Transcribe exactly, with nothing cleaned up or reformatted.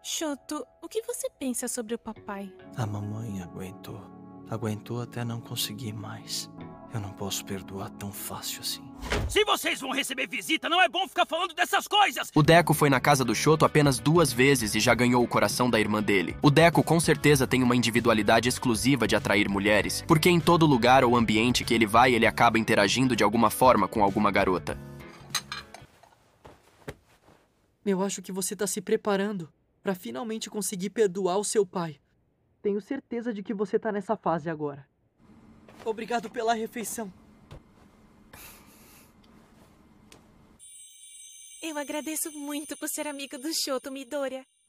Shoto, o que você pensa sobre o papai? A mamãe aguentou. Aguentou até não conseguir mais. Eu não posso perdoar tão fácil assim. Se vocês vão receber visita, não é bom ficar falando dessas coisas! O Deco foi na casa do Shoto apenas duas vezes e já ganhou o coração da irmã dele. O Deco com certeza tem uma individualidade exclusiva de atrair mulheres, porque em todo lugar ou ambiente que ele vai, ele acaba interagindo de alguma forma com alguma garota. Eu acho que você tá se preparando pra finalmente conseguir perdoar o seu pai. Tenho certeza de que você tá nessa fase agora. Obrigado pela refeição. Eu agradeço muito por ser amigo do Shoto, Midoriya.